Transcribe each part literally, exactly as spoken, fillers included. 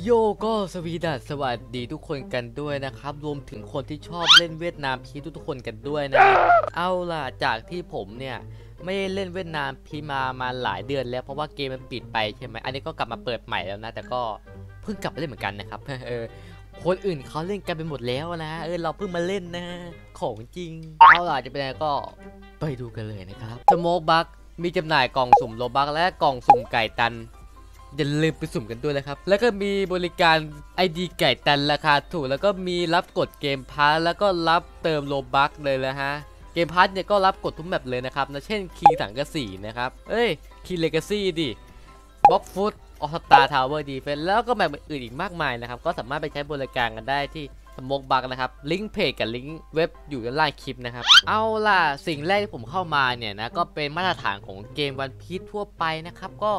โยก็สวีดัสสวัสดีทุกคนกันด้วยนะครับรวมถึงคนที่ชอบเล่นเวียดนามพีทุกคนกันด้วยนะเอาล่ะจากที่ผมเนี่ยไม่ได้เล่นเวียดนามพีมามาหลายเดือนแล้วเพราะว่าเกมมันปิดไปใช่ไหมอันนี้ก็กลับมาเปิดใหม่แล้วนะแต่ก็เพิ่งกลับมาเล่นเหมือนกันนะครับเออคนอื่นเขาเล่นกันไปหมดแล้วนะเออเราเพิ่งมาเล่นนะของจริงเอาล่ะจะเป็นไงก็ไปดูกันเลยนะครับสโมกบัคมีจำหน่ายกล่องสุ่มโลบัคและกล่องสุ่มไก่ตันอย่าลืมไปสุ่มกันด้วยนะครับแล้วก็มีบริการ ไอ ดี ไก่ตันราคาถูกแล้วก็มีรับกดเกมพาร์แล้วก็รับเติมโลบัคเลยนะฮะเกมพาร์เนี่ยก็รับกดทุกแมปเลยนะครับนะเช่นคีสังกะสีนะครับเอ้ยคีเลกาซี่ดิบ็อกฟุตออสตาทาวเวอร์ดีเฟนแล้วก็แมปอื่นอีกมากมายนะครับก็สามารถไปใช้บริการกันได้ที่สโมกบัคนะครับลิงก์เพจกับลิงก์เว็บอยู่ด้านล่างคลิปนะครับเอาล่ะสิ่งแรกที่ผมเข้ามาเนี่ยนะก็เป็นมาตรฐานของเกมวันพีซทั่วไปนะครับก็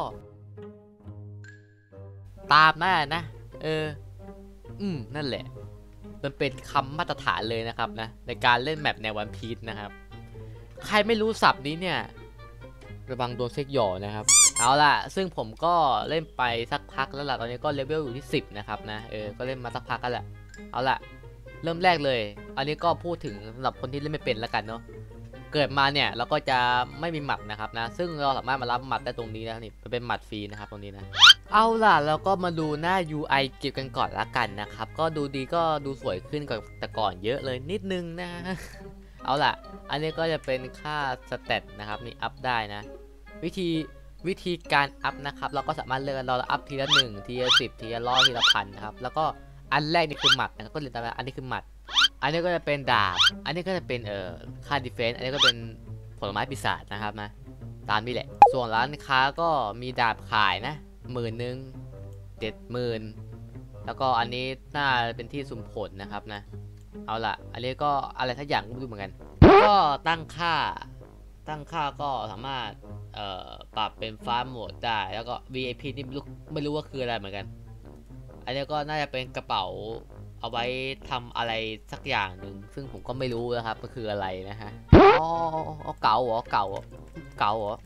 ตามนั่นนะเอออืมนั่นแหละมันเป็นคำมาตรฐานเลยนะครับนะในการเล่นแมปในวันพีซนะครับใครไม่รู้ศัพท์นี้เนี่ยระวังโดนเซ็กหย่อนะครับเอาล่ะซึ่งผมก็เล่นไปสักพักแล้วล่ะตอนนี้ก็เลเวลอยู่ที่สิบนะครับนะเออก็เล่นมาสักพักกันแหละเอาล่ะเริ่มแรกเลยอันนี้ก็พูดถึงสำหรับคนที่เล่นไม่เป็นแล้วกันเนาะเกิดมาเนี่ยเราก็จะไม่มีหมัดนะครับนะซึ่งเราสามารถมารับหมัดได้ตรงนี้นะนี่เป็นหมัดฟรีนะครับตรงนี้นะเอาล่ะเราก็มาดูหน้า ยู ไอ เก็บกันก่อนละกันนะครับก็ดูดีก็ดูสวยขึ้นกว่าแต่ก่อนเยอะเลยนิดนึงนะเอาล่ะอันนี้ก็จะเป็นค่าสเตตนะครับนี่อัพได้นะวิธีวิธีการอัพนะครับเราก็สามารถเลือกเราอัพทีละหนึ่งทีละสิบทีละร้อยทีละพันนะครับแล้วก็อันแรกนี่คือหมัดนะครับก็เรียนตามอันนี้คือหมัดอันนี้ก็จะเป็นดาบอันนี้ก็จะเป็นเอ่อค่าดีเฟนส์อันนี้ก็เป็นผลไม้ปีศาจนะครับนะตามนี้แหละส่วนร้านค้าก็มีดาบขายนะหมื่นหนึ่งเจ็ดหมื่นแล้วก็อันนี้น่าเป็นที่สุ่มผลนะครับนะเอาล่ะอันนี้ก็อะไรทักอย่างไม่รู้เหมือนกันก็ตั้งค่าตั้งค่าก็สามารถเอ่อปรับเป็นฟ้าโหมดได้แล้วก็ วี ไอ พี นี่ไม่รู้ไม่รู้ว่าคืออะไรเหมือนกันอันนี้ก็น่าจะเป็นกระเป๋าเอาไว้ทำอะไรสักอย่างหนึ่งซึ่งผมก็ไม่รู้นะครับมันคืออะไรนะฮะอ๋อเก่าเหรอเก่าเก่าเหรอ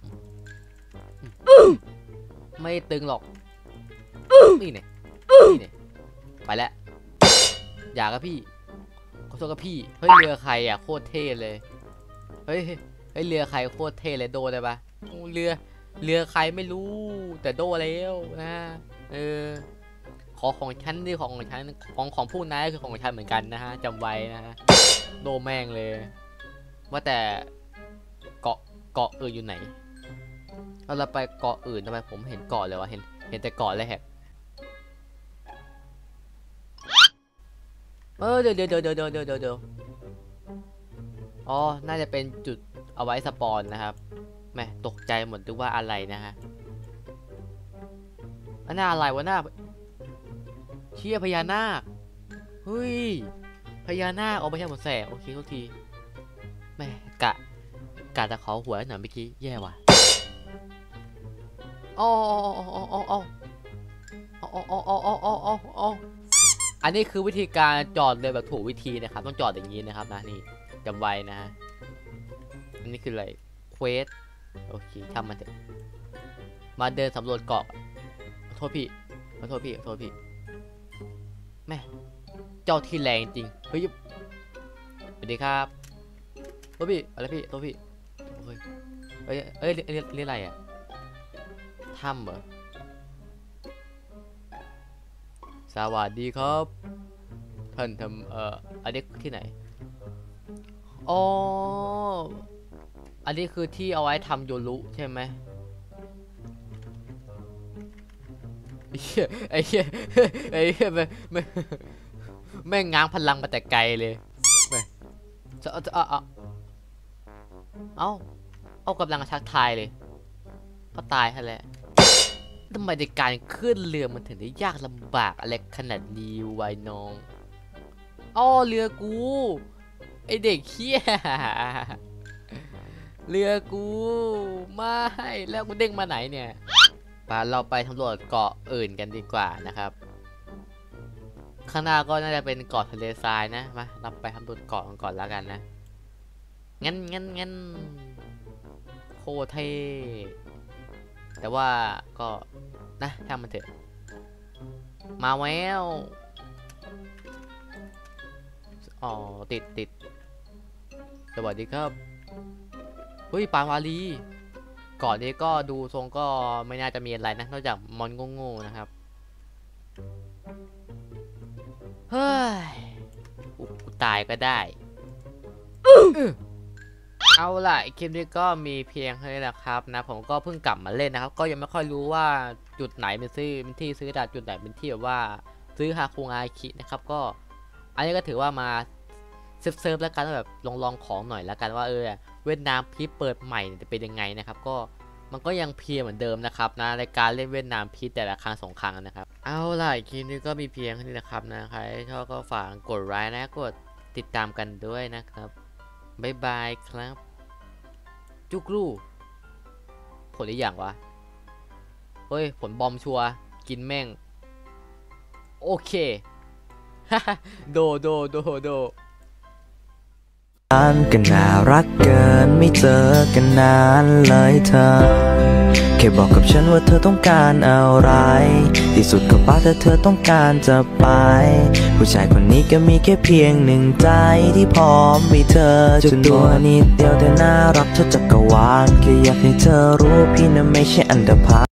ไม่ตึงหรอกนี่เนี่ยนี่เนี่ยไปแล้วอย่ากับพี่ขอโทษกับพี่เฮ้ยเรือใครอ่ะโคตรเท่เลยเฮ้ยเฮ้ยเรือใครโคตรเท่เลยโดได้ปะเรือเรือใครไม่รู้แต่โดแล้วนะเออขอของฉันดิของของฉันของของผู้นายคือของฉันเหมือนกันนะฮะจำไว้นะฮะโดแม่งเลยว่าแต่เกาะเกาะอื่นอยู่ไหนเราไปเกาะอื่นทำไมผมเห็นเกาะเลยวะเห็นเห็นแต่เกาะเลยแฮะเออเดี๋ยวเดี๋ยวเดี๋ยวเดี๋ยวเดี๋ยวเดี๋ยวอ๋อน่าจะเป็นจุดเอาไว้สปอนนะครับแม่ตกใจหมดดูว่าอะไรนะฮะอันน่าอะไรวะหน้าเชี่ยพญานาคเฮ้ยพญานาคเอาไปใช้หมดแสโอเคทุกทีแม่กะกะจะขอหัวหน่อยเมื่อกี้แย่ว่ะอ๋ออ๋ออ๋ออ๋ออ๋ออ๋ออ๋ออ๋ออ๋ออ๋ออ๋ออันนี้คือวิธีการจอดเลยแบบถูกวิธีนะครับต้องจอดอย่างนี้นะครับนะนี่จำไว้นะฮะอันนี้คืออะไรเควสโอเคทำมันเถอะมาเดินสำรวจเกาะขอโทษพี่ขอโทษพี่ขอโทษพี่แม่เจ้าที่แรงจริงเฮ้ยสวัสดีครับโทษพี่อะไรพี่โทษพี่เฮ้ยเอ้ยเอ้ยเรียกเรียกอะไรอ่ะถ้ำเหรอสวัสดีครับท่านทำเอ่ออันนี้ที่ไหนอ๋ออันนี้คือที่เอาไว้ทำโยรุใช่ไหมไอ้เหี้ยไอ้เหี้ยไอ้เหี้ยไม่ไม่แม่งง้างพลังมาแต่ไกลเลยไม่จะจะเอาเอาเอาเอากำลังชักทายเลยก็ตายฮะแหละทำไมในการขึ้นเรือมันถึงได้ยากลำบากอะไรขนาดนี้วายน้องอ้อเรือกูไอเด็กเขี้ยเรือกูไม่แล้วกูเด้งมาไหนเนี่ยปาเราไปสำรวจเกาะอื่นกันดีกว่านะครับข้างหน้าก็น่าจะเป็นเกาะทะเลทรายนะมาเราไปสำรวจเกาะกันก่อนแล้วกันนะงั้นงั้นงั้นโคเทแต่ว่าก็นะช่างมันเถอะมาแล้วอ๋อติดติดสวัสดีครับเฮ้ยปานวาลีก่อนนี้ก็ดูทรงก็ไม่น่าจะมีอะไรนะนอกจากมอนโง่ๆนะครับเฮ้ยกูตายก็ได้เอาล่ะคลิปนี้ก็มีเพียงเท่านี้นะครับนะผมก็เพิ่งกลับมาเล่นนะครับก็ยังไม่ค่อยรู้ว่าจุดไหนเป็นซื้อเป็นที่ซื้อดาบจุดไหนเป็นที่แบบว่าซื้อฮาคุงอาคินะครับก็อันนี้ก็ถือว่ามาเซิร์ฟเซิร์ฟแล้วกันแบบลองลองของหน่อยแล้วกันว่าเออเวียดนามพีชเปิดใหม่จะเป็นยังไงนะครับก็มันก็ยังเพียงเหมือนเดิมนะครับนะในการเล่นเวียดนามพีชแต่ละครั้งสองครั้งนะครับเอาล่ะคลิปนี้ก็มีเพียงเท่านี้นะครับนะใครชอบก็ฝากกดไลค์นะกดติดตามกันด้วยนะครับบ๊ายบายครับจุกลูผลอีกอย่างวะเฮ้ยผลบอมชัวกินแม่งโอเค โดโดโดโดกันน่ารักเกินไม่เจอกันนานเลยเธอแค่บอกกับฉันว่าเธอต้องการอะไรที่สุดก็ป้าแต่เธอต้องการจะไปผู้ชายคนนี้ก็มีแค่เพียงหนึ่งใจที่พร้อมมีเธอจนตัวนิดเดียวแต่น่ารักเท่าจักรวาลแค่อยากให้เธอรู้พี่นั้นไม่ใช่อันดาภา